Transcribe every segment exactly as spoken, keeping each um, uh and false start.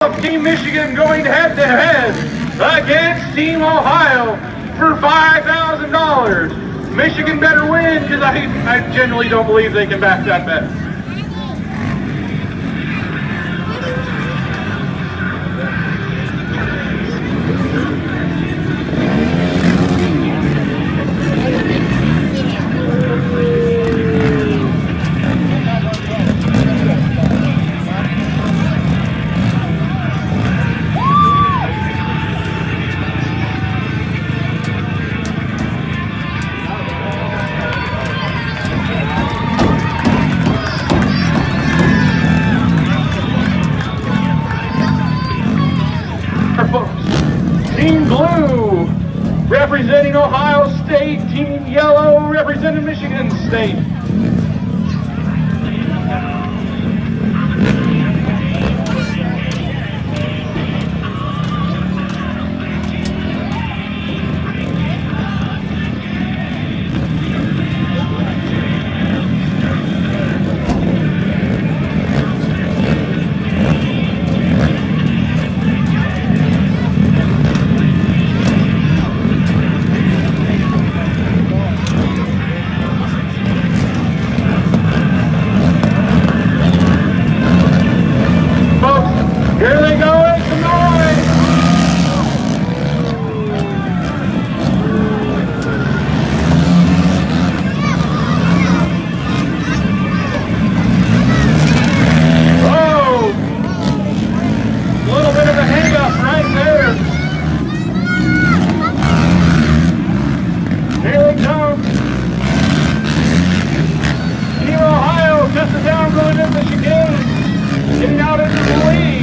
Team Michigan going head to head against Team Ohio for five thousand dollars. Michigan better win, because I, I genuinely don't believe they can back that bet. Team Blue representing Ohio State, Team Yellow representing Michigan State. Here they go, it's the noise! Oh! A little bit of a hang-up right there. Here they come. Team Ohio just as down going into the chicane, getting out into the lead.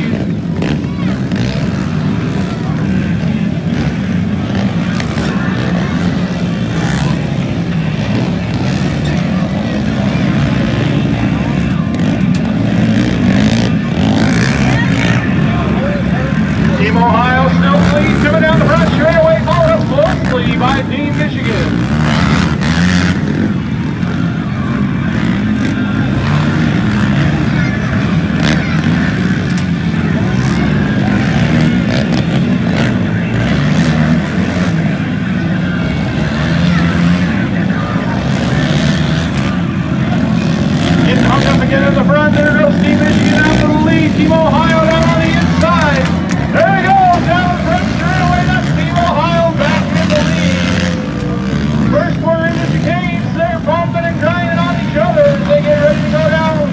Team Ohio still leads, coming down the front straightaway, followed up closely by Team Michigan. Getting hung up again in the front, there goes Team Michigan out to the lead. Team Ohio down on the inside. There he goes, down the front straightaway, that's Team Ohio back in the lead. First we're in the chicanes, they're bumping and grinding on each other as they get ready to go down.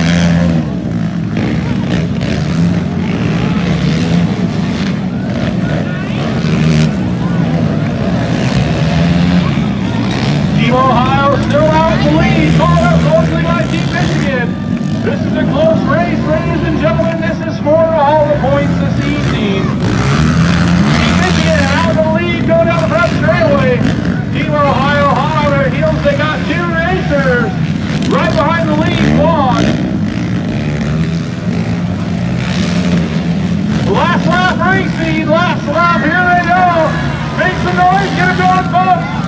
Team Ohio still out in the lead, followed up closely by Team Michigan. This is a close race, ladies and gentlemen. This is for all the points this evening. Team Michigan out of the lead, going down the front straightaway. Team Ohio hot on their heels. They got two racers right behind the lead one. Last lap racing, last lap, here they go. Make some noise, get them going, folks.